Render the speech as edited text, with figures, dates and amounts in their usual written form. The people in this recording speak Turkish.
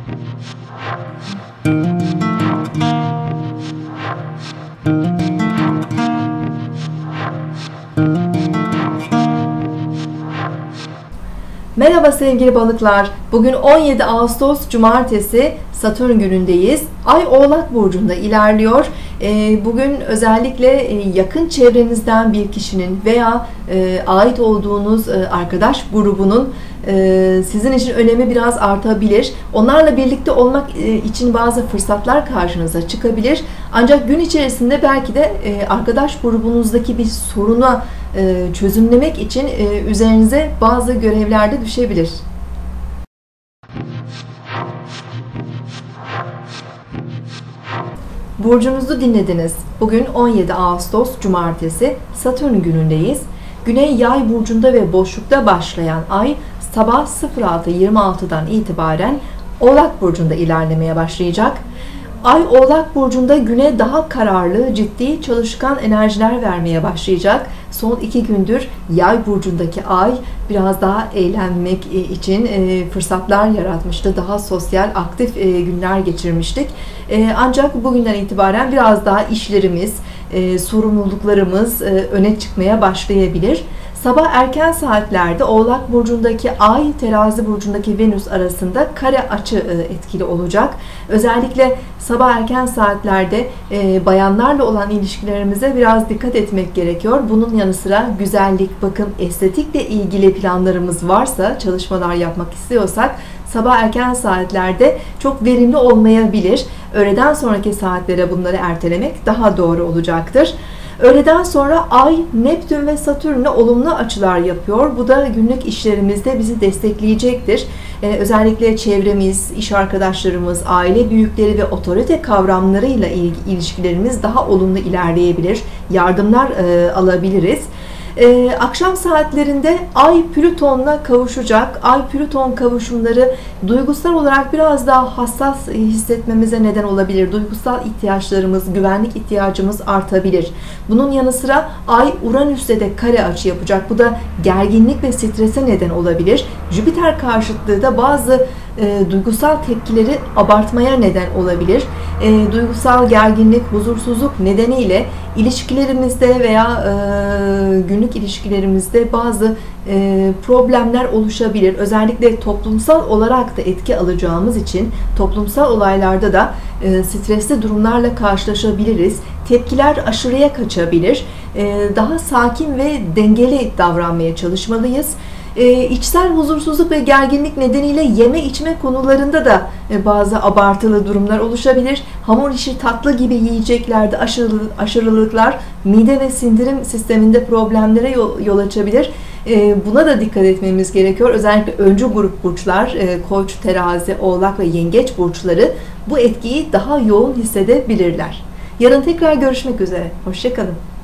Merhaba sevgili balıklar. Bugün 17 Ağustos Cumartesi, Satürn günündeyiz. Ay Oğlak Burcu'nda ilerliyor. Bugün özellikle yakın çevrenizden bir kişinin veya ait olduğunuz arkadaş grubunun sizin için önemi biraz artabilir. Onlarla birlikte olmak için bazı fırsatlar karşınıza çıkabilir. Ancak gün içerisinde belki de arkadaş grubunuzdaki bir soruna çözümlemek için üzerinize bazı görevler de düşebilir. Burcunuzu dinlediniz. Bugün 17 Ağustos Cumartesi, Satürn günündeyiz. Güney Yay burcunda ve boşlukta başlayan ay sabah 06.26'dan itibaren Oğlak burcunda ilerlemeye başlayacak. Ay Oğlak burcunda güne daha kararlı, ciddi, çalışkan enerjiler vermeye başlayacak. Son 2 gündür Yay burcundaki ay biraz daha eğlenmek için fırsatlar yaratmıştı. Daha sosyal, aktif günler geçirmiştik. Ancak bugünden itibaren biraz daha işlerimiz, sorumluluklarımız öne çıkmaya başlayabilir. Sabah erken saatlerde Oğlak burcundaki Ay, Terazi burcundaki Venüs arasında kare açı etkili olacak. Özellikle sabah erken saatlerde bayanlarla olan ilişkilerimize biraz dikkat etmek gerekiyor. Bunun yanı sıra güzellik, bakım, estetikle ilgili planlarımız varsa, çalışmalar yapmak istiyorsak sabah erken saatlerde çok verimli olmayabilir. Öğleden sonraki saatlere bunları ertelemek daha doğru olacaktır. Öğleden sonra Ay, Neptün ve Satürn'le olumlu açılar yapıyor. Bu da günlük işlerimizde bizi destekleyecektir. Özellikle çevremiz, iş arkadaşlarımız, aile büyükleri ve otorite kavramlarıyla ilişkilerimiz daha olumlu ilerleyebilir. Yardımlar alabiliriz. Akşam saatlerinde Ay Plüton'la kavuşacak. Ay Plüton kavuşumları duygusal olarak biraz daha hassas hissetmemize neden olabilir. Duygusal ihtiyaçlarımız, güvenlik ihtiyacımız artabilir. Bunun yanı sıra Ay Uranüs'te de kare açı yapacak. Bu da gerginlik ve strese neden olabilir. Jüpiter karşıtlığı da bazı duygusal tepkileri abartmaya neden olabilir. Duygusal gerginlik, huzursuzluk nedeniyle ilişkilerimizde veya günlük ilişkilerimizde bazı problemler oluşabilir. Özellikle toplumsal olarak da etki alacağımız için toplumsal olaylarda da stresli durumlarla karşılaşabiliriz. Tepkiler aşırıya kaçabilir. Daha sakin ve dengeli davranmaya çalışmalıyız. İçsel huzursuzluk ve gerginlik nedeniyle yeme içme konularında da bazı abartılı durumlar oluşabilir. Hamur işi, tatlı gibi yiyeceklerde aşırılıklar mide ve sindirim sisteminde problemlere yol açabilir. Buna da dikkat etmemiz gerekiyor. Özellikle öncü grup burçlar, Koç, Terazi, Oğlak ve Yengeç burçları bu etkiyi daha yoğun hissedebilirler. Yarın tekrar görüşmek üzere. Hoşça kalın.